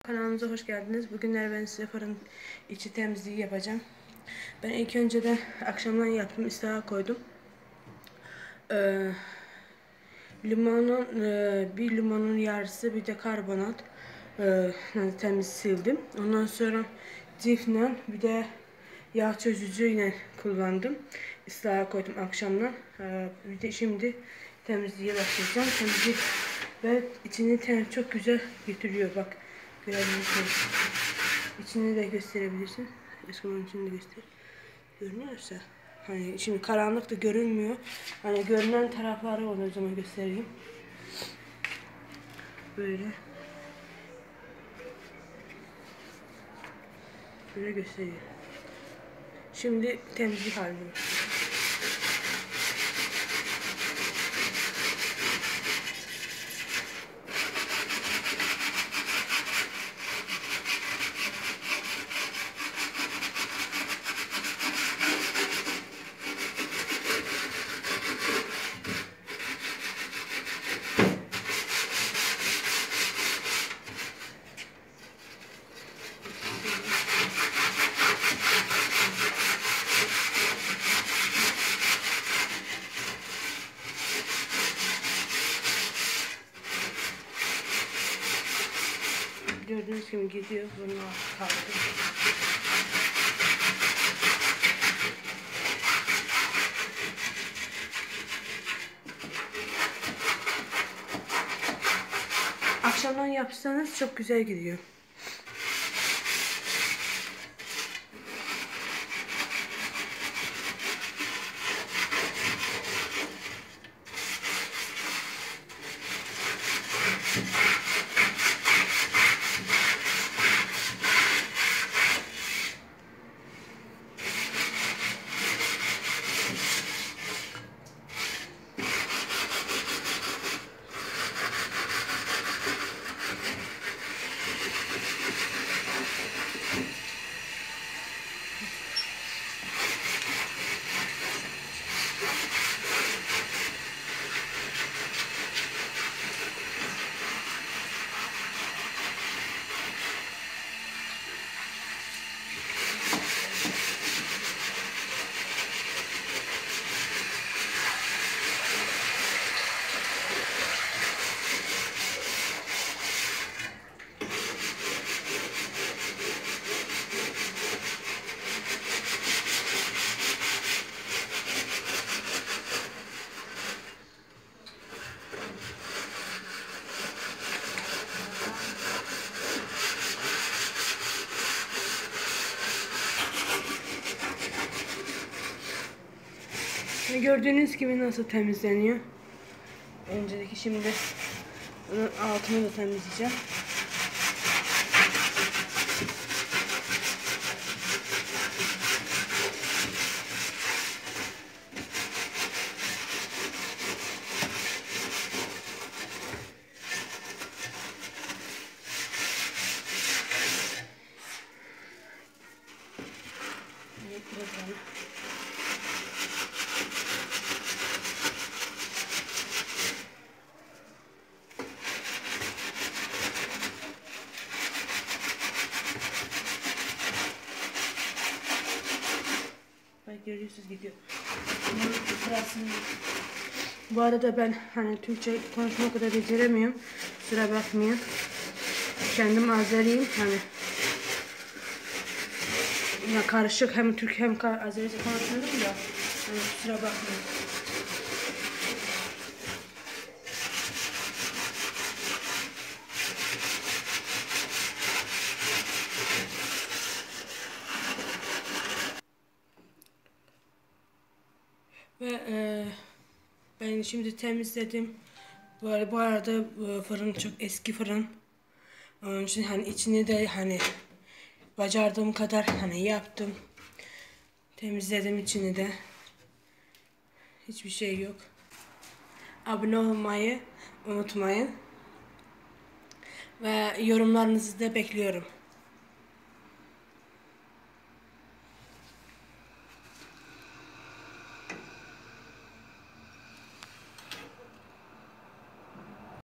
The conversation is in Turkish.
Kanalımıza hoş geldiniz. Bugünler ben size fırın içi temizliği yapacağım. Ben ilk önceden akşamdan yaptım, ıslaha koydum. Bir limonun yarısı, bir de karbonat temiz sildim. Ondan sonra cifle bir de yağ çözücü yine kullandım. Islaha koydum akşamdan. Bir de şimdi temizliğe başlayacağım. Temizlik ve içini çok güzel getiriyor. Bak, görebilirsiniz. İçini de gösterebilirsin. Eskiden içini de göster. Görünüyorsa. Hani şimdi karanlıkta görünmüyor. Hani görünen tarafları onu o zaman göstereyim. Böyle. Böyle gösteriyor. Şimdi temizlik halinde. Gördüğünüz gibi gidiyor. Bunu kaldı. Akşamdan yapsanız çok güzel gidiyor. Gördüğünüz gibi nasıl temizleniyor. Önceki şimdi bunun altını da temizleyeceğim. Görüyorsunuz gidiyor. Bu arada ben hani Türkçe konuşma kadar beceremiyorum. Kusura bakmayın. Kendim Azeriyim hani. Ya karışık hem Türk hem Azerice konuşuyorum da hani kusura bakmayın. Ve ben şimdi temizledim. Bu arada fırın çok eski fırın. Onun için hani içini de hani bacardığım kadar hani yaptım. Temizledim içini de. Hiçbir şey yok. Abone olmayı unutmayın. Ve yorumlarınızı da bekliyorum.